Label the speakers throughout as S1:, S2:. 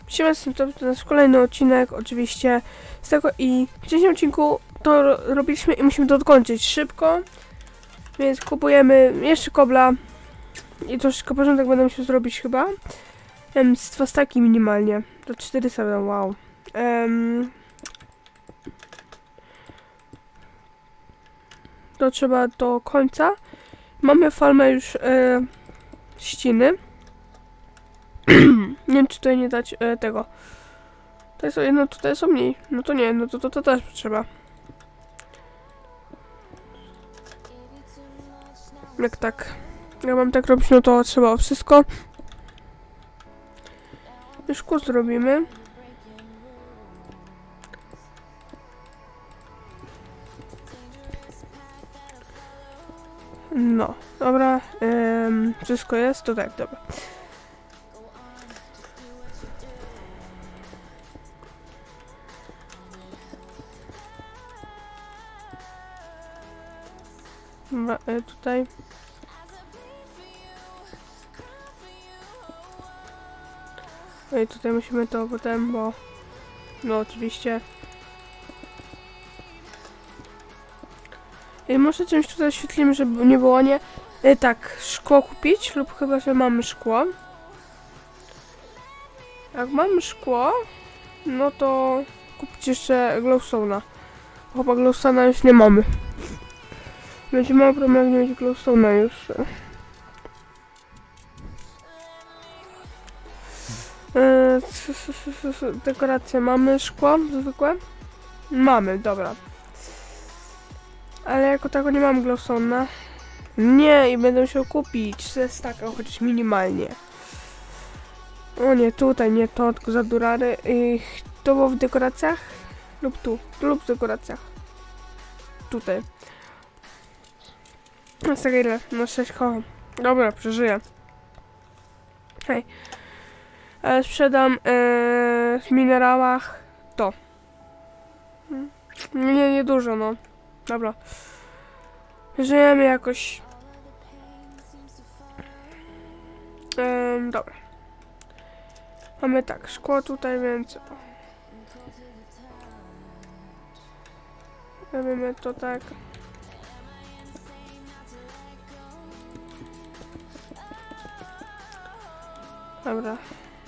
S1: Siema, to nasz kolejny odcinek oczywiście z tego i w dzisiejszym odcinku to robiliśmy i musimy to dokończyć szybko, więc kupujemy jeszcze kobla i troszeczkę porządek będę musiał zrobić chyba. Z 2 staki minimalnie, to 400, wow. To trzeba do końca. Mamy farmę już ściny. Nie wiem, czy tutaj nie dać tego. To jest jedno, tutaj są mniej. No to nie, no to też trzeba. Jak tak. Jak mam tak robić, no to trzeba wszystko. Szkło zrobimy. No, dobra. Wszystko jest, to tak, dobra. Tutaj. No i tutaj musimy to potem, bo... No oczywiście. I może czymś tutaj oświetlimy, żeby nie było nie... tak, szkło kupić lub chyba, że mamy szkło. Jak mamy szkło, no to kupić jeszcze glowstone'a. Chyba glowstone'a już nie mamy. Będzie mało problem, jak nie będzie glowstone'a już. Dekoracje mamy, szkło zwykłe? Mamy, dobra. Ale jako tego nie mam glowstone'a. Nie, i będę musiał kupić ze staka, chociaż minimalnie. O nie, tutaj nie to, tylko za durary. To było w dekoracjach? Lub tu, lub w dekoracjach. Tutaj. No tak ile? No 6 koło. Dobra, przeżyję. Hej. Sprzedam w minerałach to. Nie dużo, no. Dobra. Żyjemy jakoś. Dobra. Mamy tak, szkło tutaj, więc... Robimy to tak. Dobra.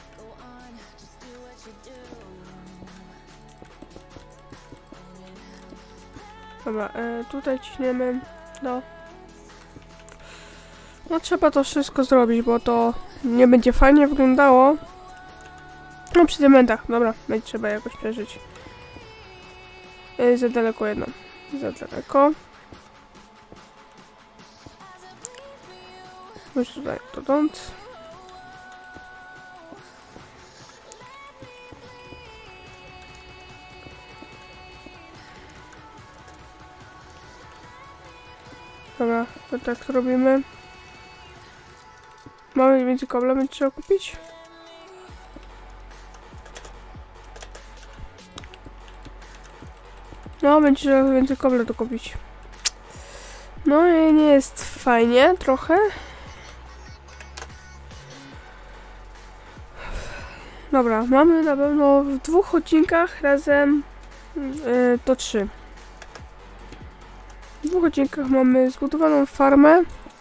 S1: Dobra, tutaj ciśniemy. No trzeba to wszystko zrobić, bo to nie będzie fajnie wyglądało. No przy diamentach, dobra, będzie trzeba jakoś przeżyć. Za daleko jedno. Za daleko. Już tutaj dotąd. Dobra, to tak robimy. Mamy więcej kobla, będzie trzeba kupić. No, będzie trzeba więcej kobla dokupić. No i nie jest fajnie, trochę. Dobra, mamy na pewno w 2 odcinkach razem to 3. W 2 odcinkach mamy zbudowaną farmę.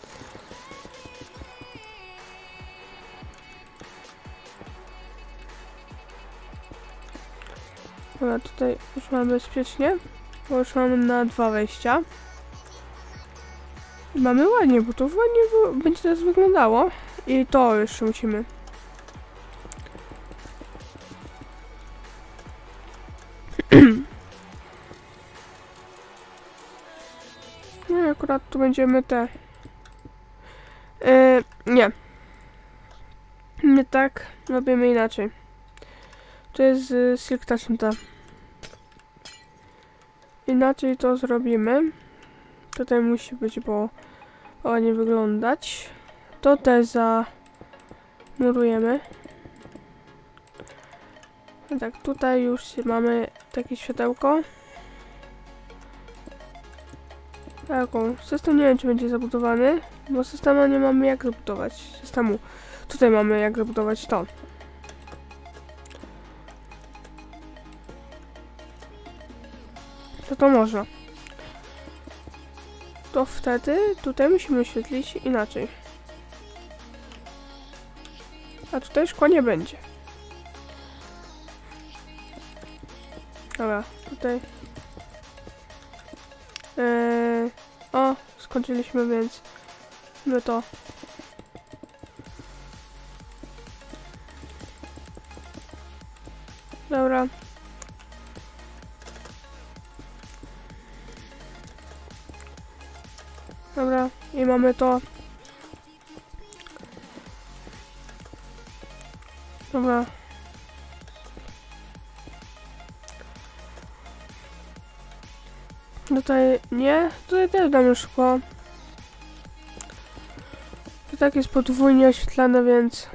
S1: Dobra, tutaj już mamy bezpiecznie, bo już mamy na 2 wejścia. I mamy ładnie, bo to ładnie będzie teraz wyglądało. I to jeszcze musimy. No i akurat tu będziemy te... nie. Nie tak, robimy inaczej. To jest Silk Touch ta. Inaczej to zrobimy. Tutaj musi być, bo ładnie wyglądać. To też zamurujemy. Tak, tutaj już mamy takie światełko. Taką. System nie wiem, czy będzie zabudowany, bo systemu nie mamy jak zabudować. Tutaj mamy jak zabudować to. to można. To wtedy tutaj musimy oświetlić inaczej. A tutaj szkła nie będzie. Dobra, tutaj. O, skończyliśmy, więc no to. Dobra. Dobra, i mamy to. Dobra. Tutaj nie, tutaj też damy szkło. To tak jest podwójnie oświetlane, więc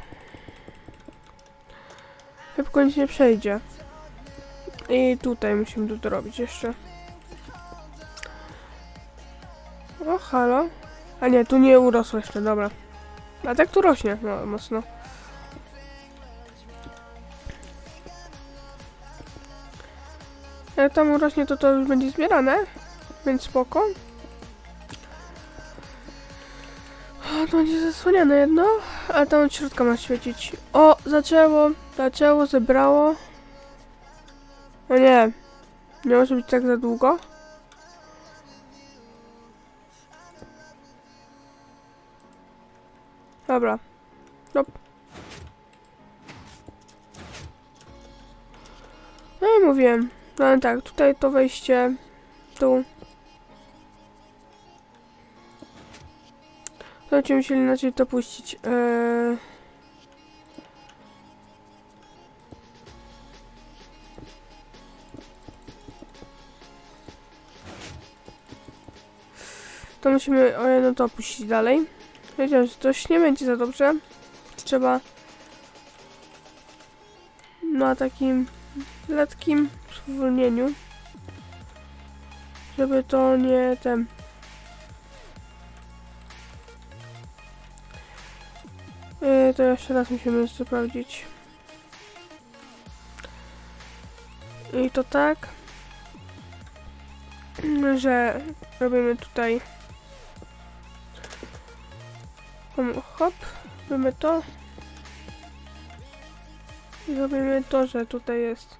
S1: szybko nic nie przejdzie. I tutaj musimy to dorobić jeszcze. O, halo. A nie, tu nie urosło jeszcze, dobra. A tak tu rośnie, no, mocno. Jak tam urośnie, to już będzie zbierane. Więc spoko. O, to będzie zasłaniane jedno. A tam od środka ma świecić. O, zaczęło, zebrało. O nie. Nie może być tak za długo. Dobra. No. No i mówiłem. No tak, tutaj to wejście. Tu. To będziemy musieli inaczej to puścić. To musimy no to opuścić dalej. Wiedziałem, że coś nie będzie za dobrze. Trzeba na takim lekkim spowolnieniu, żeby to nie ten. To jeszcze raz musimy sprawdzić. I to tak, że robimy tutaj hop, robimy to i robimy to, że tutaj jest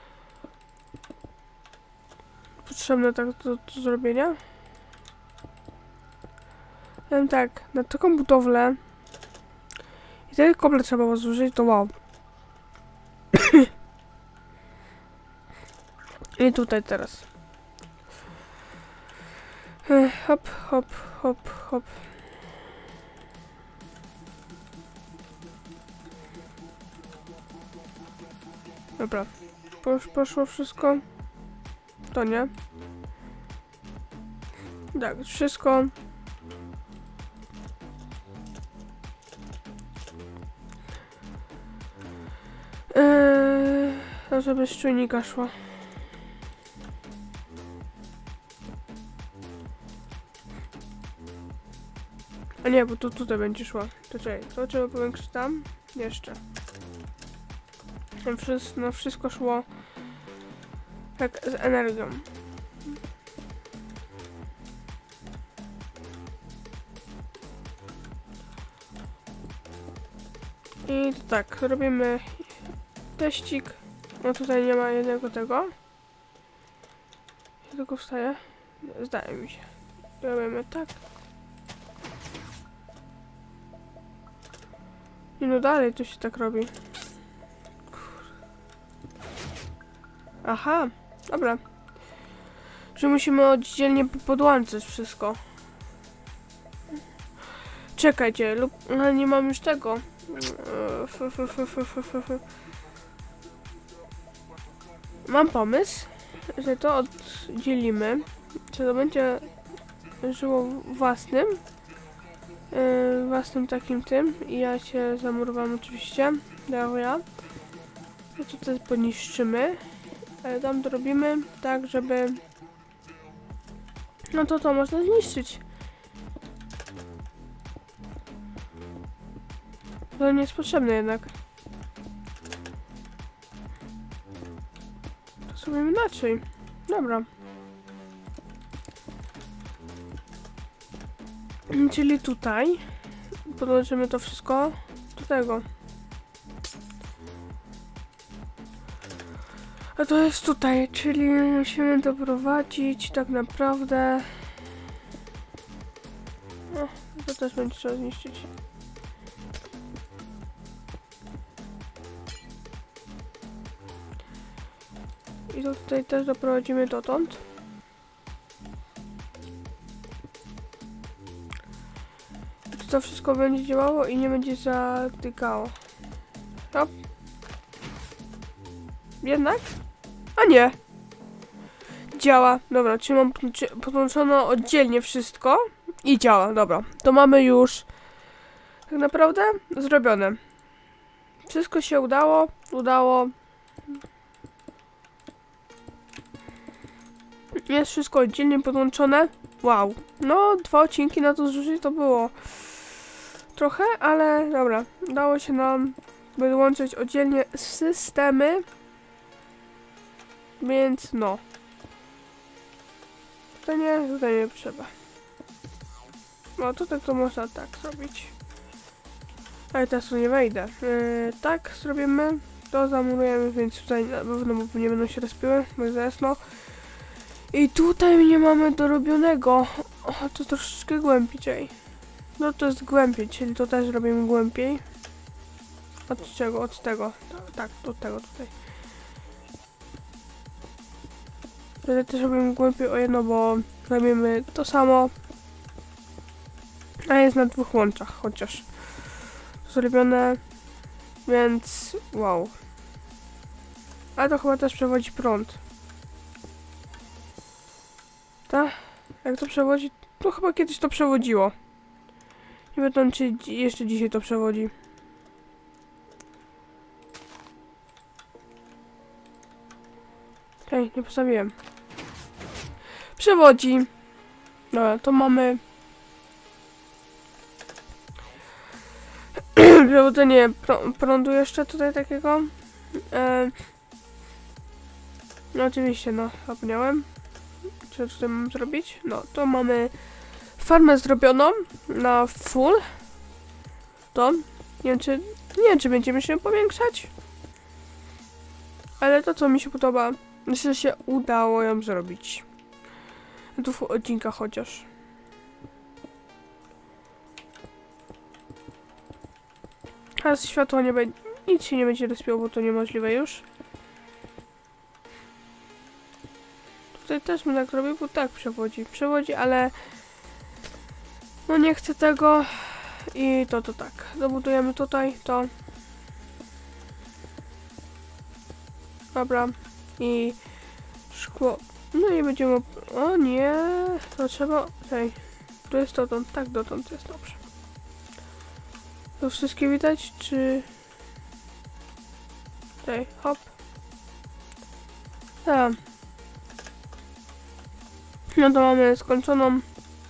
S1: potrzebne tak do zrobienia. Wiem tak, na taką budowlę i tyle koble trzeba było zużyć, to wow. I tutaj teraz. Hop, hop, hop, hop. Dobra. Poszło wszystko. To nie. Tak, wszystko. To żeby z czujnika szło. A nie, bo to tutaj będzie szło. To czekaj, to trzeba powiększyć tam. Jeszcze. No wszystko szło tak z energią. I to tak, robimy teścik. No tutaj nie ma jednego tego. Ja tylko wstaję. Zdaje mi się. Robimy tak. I no dalej to się tak robi. Aha, dobra. Że musimy oddzielnie podłączyć wszystko. Czekajcie, lub no, nie mam już tego. Mam pomysł, że to oddzielimy. Czy to będzie żyło własnym takim tym. I ja się zamurowam oczywiście. Dobra. To tutaj poniszczymy. Ale tam dorobimy tak, żeby... No to można zniszczyć. To nie jest potrzebne jednak. To zrobimy inaczej. Dobra. Czyli tutaj podłączymy to wszystko do tego. A to jest tutaj, czyli musimy doprowadzić tak naprawdę... O, to też będzie trzeba zniszczyć. I to tutaj też doprowadzimy dotąd. To wszystko będzie działało i nie będzie zatykało. Hop. Jednak? A nie. Działa. Dobra, czyli mam podłączono oddzielnie wszystko i działa. Dobra, to mamy już tak naprawdę zrobione. Wszystko się udało. Jest wszystko oddzielnie podłączone. Wow. No, 2 odcinki na to zużyć to było trochę, ale dobra. Udało się nam wyłączyć oddzielnie systemy. Więc no. Tutaj nie trzeba. No tutaj to można tak zrobić. Ale teraz tu nie wejdę. Tak zrobimy. To zamurujemy, więc tutaj na pewno nie będą się rozpiły, bo jest jasno. I tutaj nie mamy dorobionego. O, to troszeczkę głębiej. No to jest głębiej, czyli to też robimy głębiej. Od czego? Od tego. Tak, od tego tutaj. Tutaj też robimy głębiej o jedno, bo robimy to samo. A jest na 2 łączach chociaż. Zrobione. Więc wow. Ale to chyba też przewodzi prąd. Tak? Jak to przewodzi? To chyba kiedyś to przewodziło. Nie wiem, czy jeszcze dzisiaj to przewodzi. Okej, nie postawiłem. Przewodzi. Dobra, to mamy... przewodzenie prądu jeszcze tutaj takiego. No oczywiście, no, zapomniałem. Co tutaj mam zrobić? No, to mamy farmę zrobioną na full. To nie wiem, czy będziemy się powiększać. Ale to, co mi się podoba, myślę, że się udało ją zrobić. W 2 odcinkach chociaż. Teraz światło nie będzie... Nic się nie będzie rozpiło, bo to niemożliwe już. Tutaj też bym tak robił, bo tak przewodzi, ale no nie chcę tego i to tak. Dobudujemy tutaj to. Dobra. I szkło. No i będziemy... O nie, to trzeba... Hej, tu jest dotąd, tak dotąd jest dobrze. To wszystkie widać, czy... Tutaj, hop. Tak. No to mamy skończoną.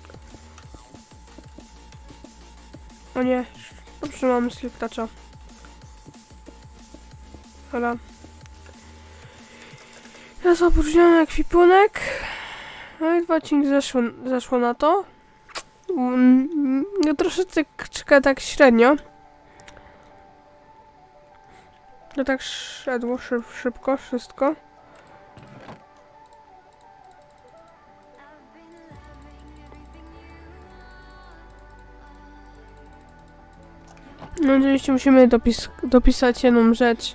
S1: O nie, dobrze, mamy sliptacza. Dobra. Teraz opróżniamy ekwipunek. No i 2 odcinki zeszło na to. No troszeczkę tak średnio. To tak szedło szybko wszystko. No oczywiście musimy dopisać jedną rzecz.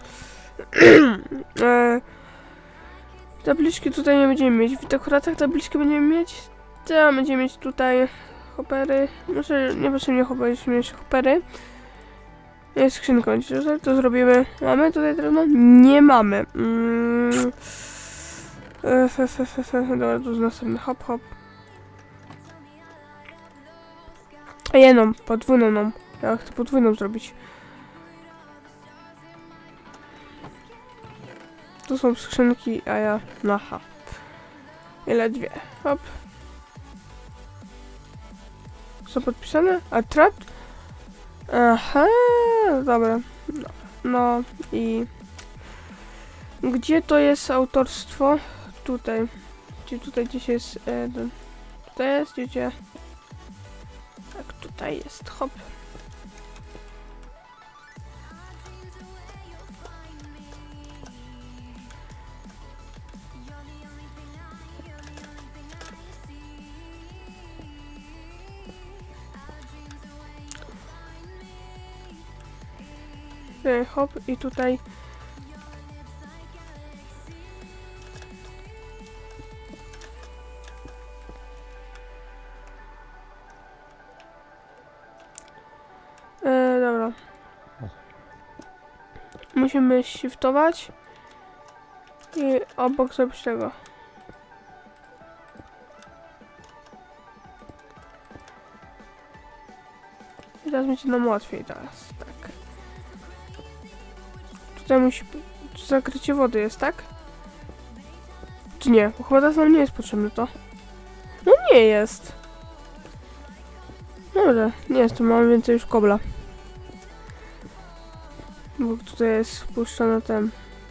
S1: Tabliczki tutaj nie będziemy mieć. W dekoratach tabliczki będziemy mieć. Teraz będziemy mieć tutaj hopery. Może niepotrzebnie hopery. Jest skrzynka, tutaj to zrobimy. Mamy tutaj drewno? Nie mamy. Dobra, to jest następny. Hop, hop. A jedną, podwójną. Ja chcę podwójną zrobić. Tu są skrzynki, a ja... Aha. Ile 2? Hop. Są podpisane? A trap? Aha, dobra. No i... Gdzie to jest autorstwo? Tutaj. Czy tutaj gdzieś jest... Tutaj jest, gdzie... tutaj jest, hop. Hop i tutaj dobra. Musimy shiftować i obok zrobić tego. I teraz będzie nam łatwiej teraz, tak. Tutaj musi być zakrycie wody jest, tak? Czy nie? Bo chyba teraz nam nie jest potrzebne to. No nie jest. Dobra, nie jest, to mamy więcej już kobla. Bo tutaj jest wpuszczony ten.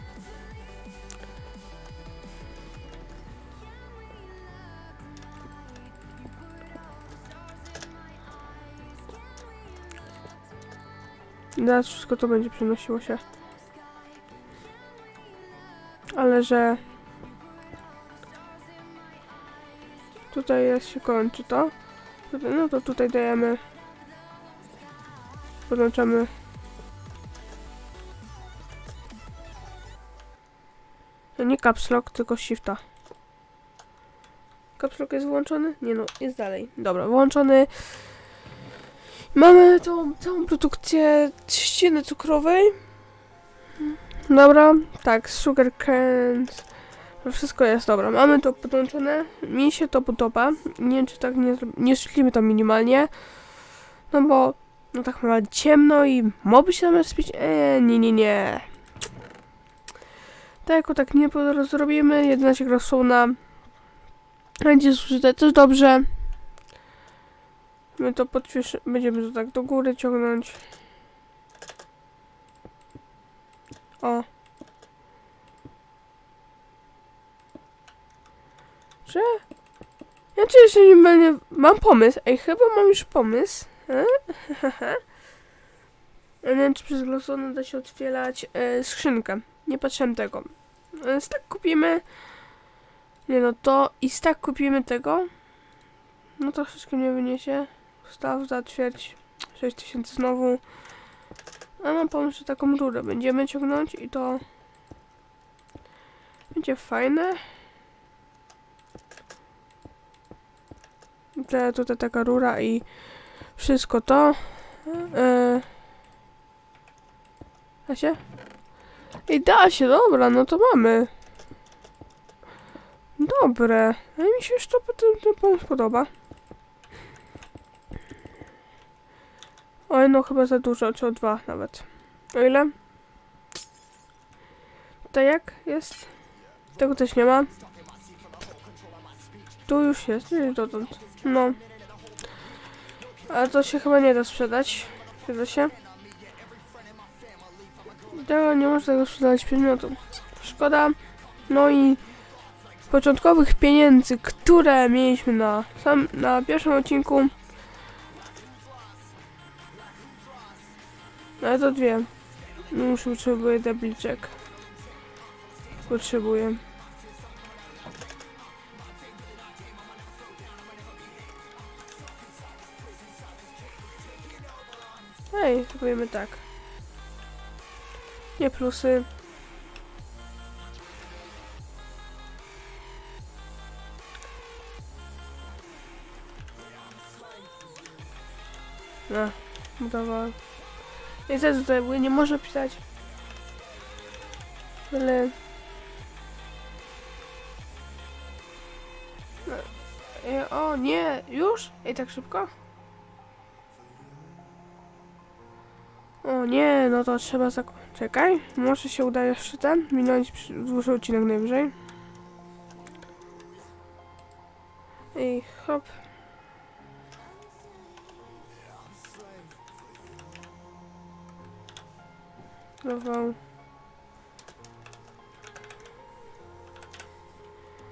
S1: Teraz wszystko to będzie przenosiło się. Ale że tutaj jest, się kończy to. No to tutaj dajemy. Podłączamy. To nie caps lock, tylko shifta. Caps lock jest włączony? Nie no, jest dalej. Dobra, włączony. Mamy tą całą produkcję trzciny cukrowej. Dobra, tak, sugar canes. Wszystko jest dobra. Mamy to podłączone. Mi się to podoba. Nie wiem, czy tak nie oświetlimy to minimalnie. No bo no tak ma ciemno i moby się tam spić. Nie. Tak jako tak nie zrobimy. 11 grosona. Będzie zużyte też dobrze. My to będziemy to tak do góry ciągnąć. O. Czy? Ja czy jeszcze nie będę... Mam pomysł. Ej, chyba mam już pomysł. Nie wiem, czy przez glosony da się otwierać skrzynkę. Nie patrzyłem tego. Stack kupimy. Nie no, to i stack kupimy tego. No to wszystko nie wyniesie. Staw za ćwierć 6000 znowu. A mam pomysł, że taką rurę będziemy ciągnąć i to będzie fajne. Tutaj taka rura i wszystko to. Da się? I da się, dobra, no to mamy. Dobre. A mi się już to ten pomysł podoba. Oj, no chyba za dużo, czy o 2 nawet. O ile? Tutaj jak jest? Tego też nie ma. Tu już jest, nie dotąd. No. Ale to się chyba nie da sprzedać. Przyda się. Tego nie można tego sprzedać przedmiotu. Szkoda. No i początkowych pieniędzy, które mieliśmy na pierwszym odcinku. Ale to 2. No już potrzebuję tabliczek. Potrzebuję. Ej, powiemy tak. Nie plusy. No, budowa. Niestety tutaj nie może pisać. Ale... No. O nie, już? Ej, tak szybko? O nie, no to trzeba Czekaj, może się uda jeszcze minąć dłuższy odcinek najwyżej. I hop. Gował.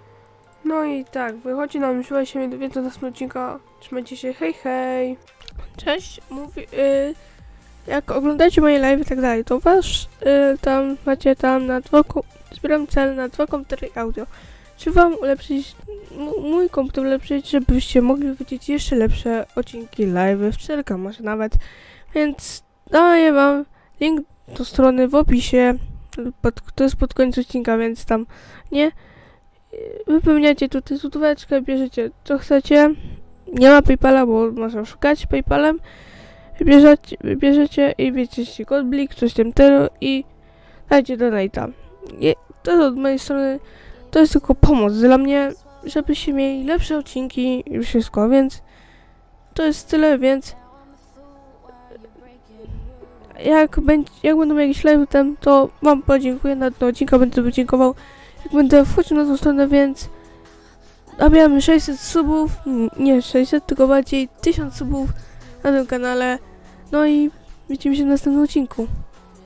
S1: No i tak, wychodzi nam już się więcej do następnego odcinka. Trzymajcie się, hej hej! Cześć, jak oglądacie moje live i tak dalej, to tam macie tam zbieram cel na 2 komputery audio. Czy wam ulepszyć, mój komputer ulepszyć, żebyście mogli widzieć jeszcze lepsze odcinki live, w 4K może nawet. Więc daję wam link do strony w opisie, to jest pod koniec odcinka, więc tam nie. Wypełniacie tutaj złotóweczkę, bierzecie co chcecie. Nie ma PayPala, bo można szukać PayPalem. Wybierzecie i wiecie kod blik, coś tam tylu i dajcie donate'a. To jest od mojej strony, to jest tylko pomoc dla mnie, żebyście mieli lepsze odcinki i wszystko, więc to jest tyle, więc jak będą jakieś live tam, to wam podziękuję na ten odcinka, będę podziękował, jak będę wchodził na tą stronę, więc nabijamy 600 subów, nie 600, tylko bardziej 1000 subów na tym kanale. No i widzimy się w następnym odcinku.